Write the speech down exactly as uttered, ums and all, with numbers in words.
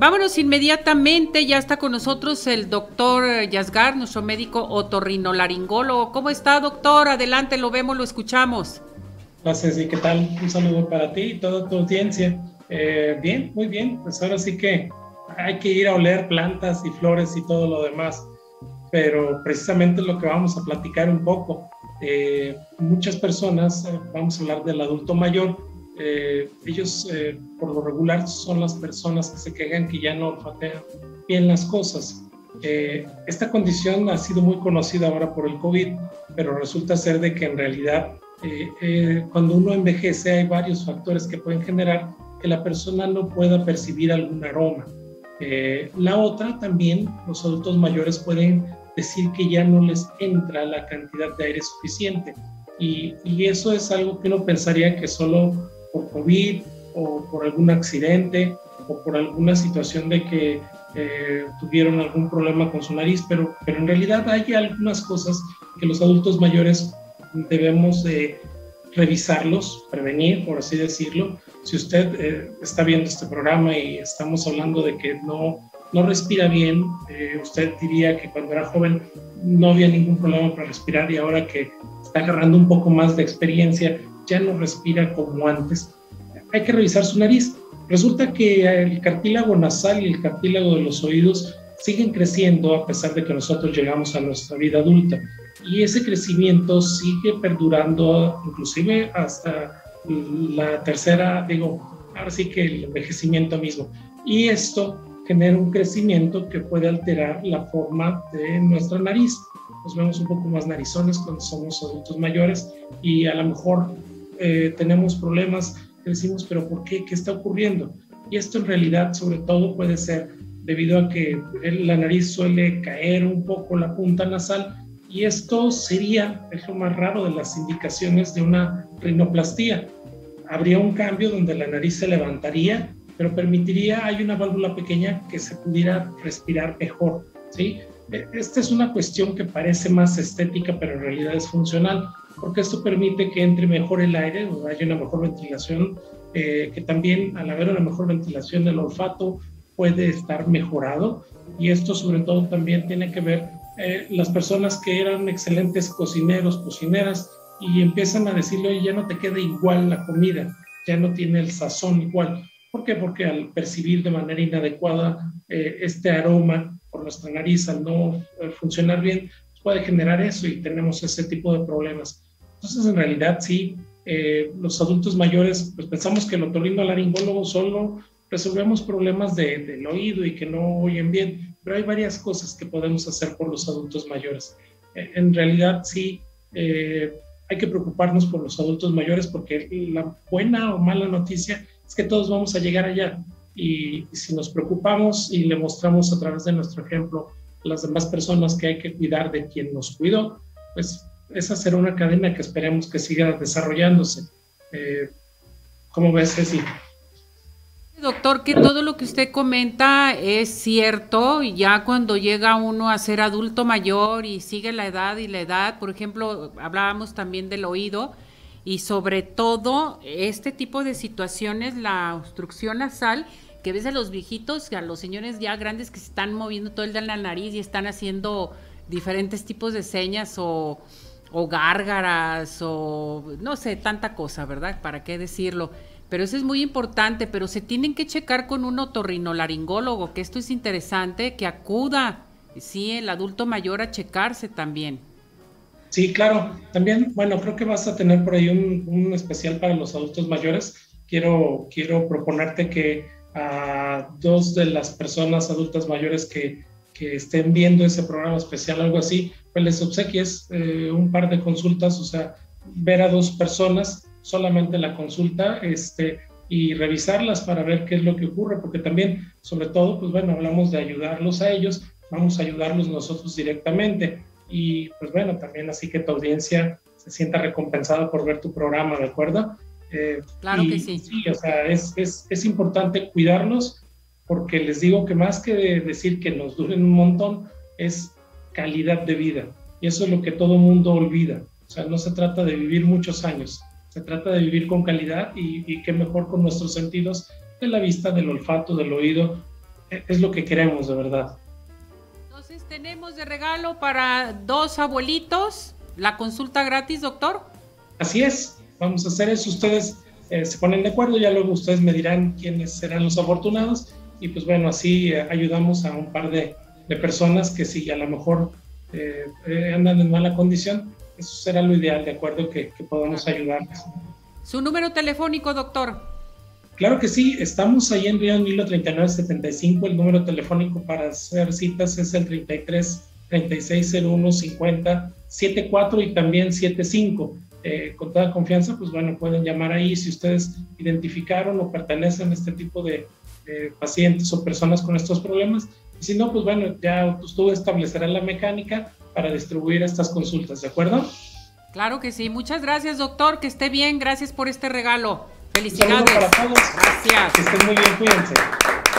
Vámonos inmediatamente, ya está con nosotros el doctor Yasgar, nuestro médico otorrinolaringólogo. ¿Cómo está, doctor? Adelante, lo vemos, lo escuchamos. Gracias, ¿y qué tal? Un saludo para ti y toda tu audiencia. Eh, bien, muy bien, pues ahora sí que hay que ir a oler plantas y flores y todo lo demás, pero precisamente lo que vamos a platicar un poco. Eh, muchas personas, eh, vamos a hablar del adulto mayor, eh, ellos eh, por lo regular son las personas que se quejan que ya no olfatean bien las cosas. Eh, esta condición ha sido muy conocida ahora por el COVID, pero resulta ser de que en realidad eh, eh, cuando uno envejece hay varios factores que pueden generar que la persona no pueda percibir algún aroma. Eh, la otra también, los adultos mayores pueden decir que ya no les entra la cantidad de aire suficiente y, y eso es algo que uno pensaría que solo por COVID o por algún accidente o por alguna situación de que eh, tuvieron algún problema con su nariz, pero, pero en realidad hay algunas cosas que los adultos mayores debemos de revisarlos, prevenir, por así decirlo. Si usted eh, está viendo este programa y estamos hablando de que no, no respira bien, eh, usted diría que cuando era joven no había ningún problema para respirar y ahora que está agarrando un poco más de experiencia, ya no respira como antes. Hay que revisar su nariz. Resulta que el cartílago nasal y el cartílago de los oídos siguen creciendo a pesar de que nosotros llegamos a nuestra vida adulta. Y ese crecimiento sigue perdurando inclusive hasta la tercera, digo, ahora sí que el envejecimiento mismo. Y esto genera un crecimiento que puede alterar la forma de nuestra nariz. Nos vemos un poco más narizones cuando somos adultos mayores y a lo mejor eh, tenemos problemas que decimos, pero ¿por qué? ¿Qué está ocurriendo? Y esto en realidad sobre todo puede ser debido a que la nariz suele caer un poco la punta nasal y esto sería, es lo más raro de las indicaciones de una rinoplastía. Habría un cambio donde la nariz se levantaría, pero permitiría, hay una válvula pequeña que se pudiera respirar mejor, ¿sí? Esta es una cuestión que parece más estética, pero en realidad es funcional, porque esto permite que entre mejor el aire, o haya una mejor ventilación, eh, que también al haber una mejor ventilación el olfato puede estar mejorado, y esto sobre todo también tiene que ver eh, las personas que eran excelentes cocineros, cocineras, y empiezan a decirle, oye, ya no te queda igual la comida, ya no tiene el sazón igual. ¿Por qué? Porque al percibir de manera inadecuada eh, este aroma por nuestra nariz, al no eh, funcionar bien, puede generar eso y tenemos ese tipo de problemas. Entonces, en realidad, sí, eh, los adultos mayores, pues pensamos que el otorrinolaringólogo solo resolvemos problemas de, del oído y que no oyen bien, pero hay varias cosas que podemos hacer por los adultos mayores. Eh, en realidad, sí, eh, hay que preocuparnos por los adultos mayores porque la buena o mala noticia es que todos vamos a llegar allá y, y si nos preocupamos y le mostramos a través de nuestro ejemplo a las demás personas que hay que cuidar de quien nos cuidó, pues esa será una cadena que esperemos que siga desarrollándose. Eh, ¿Cómo ves, Ceci? Doctor, que todo lo que usted comenta es cierto, y ya cuando llega uno a ser adulto mayor y sigue la edad y la edad, por ejemplo, hablábamos también del oído, y sobre todo este tipo de situaciones, la obstrucción nasal, que ves a los viejitos, a los señores ya grandes que se están moviendo todo el día en la nariz y están haciendo diferentes tipos de señas o, o gárgaras o no sé, tanta cosa, ¿verdad? ¿Para qué decirlo? Pero eso es muy importante, pero se tienen que checar con un otorrinolaringólogo, que esto es interesante, que acuda, sí, el adulto mayor a checarse también. Sí, claro. También, bueno, creo que vas a tener por ahí un, un especial para los adultos mayores. Quiero, quiero proponerte que a dos de las personas adultas mayores que, que estén viendo ese programa especial, algo así, pues les obsequies eh, un par de consultas, o sea, ver a dos personas, solamente la consulta, este, y revisarlas para ver qué es lo que ocurre, porque también, sobre todo, pues bueno, hablamos de ayudarlos a ellos, vamos a ayudarlos nosotros directamente. Y pues bueno, también así que tu audiencia se sienta recompensada por ver tu programa, ¿de acuerdo? Eh, claro y, que sí. Sí, o sea, es, es, es importante cuidarlos porque les digo que más que de decir que nos duren un montón, es calidad de vida. Y eso es lo que todo mundo olvida. O sea, no se trata de vivir muchos años, se trata de vivir con calidad y, y qué mejor con nuestros sentidos de la vista, del olfato, del oído. es lo que queremos, de verdad. Entonces tenemos de regalo para dos abuelitos la consulta gratis, doctor. Así es, vamos a hacer eso. Ustedes eh, se ponen de acuerdo, ya luego ustedes me dirán quiénes serán los afortunados y pues bueno, así eh, ayudamos a un par de, de personas que si a lo mejor eh, eh, andan en mala condición, eso será lo ideal, de acuerdo, que, que podamos ayudarles. ¿Su número telefónico, doctor? Claro que sí, estamos ahí en Río Nilo treinta y nueve setenta y cinco, el número telefónico para hacer citas es el treinta y tres, treinta y seis, cero uno, cincuenta, setenta y cuatro y también setenta y cinco. Eh, con toda confianza, pues bueno, pueden llamar ahí si ustedes identificaron o pertenecen a este tipo de, de pacientes o personas con estos problemas. Y si no, pues bueno, ya pues, tú establecerás la mecánica para distribuir estas consultas, ¿de acuerdo? Claro que sí. Muchas gracias, doctor. Que esté bien. Gracias por este regalo. Felicidades. Un saludo para todos. Gracias. Que estén muy bien, cuídense.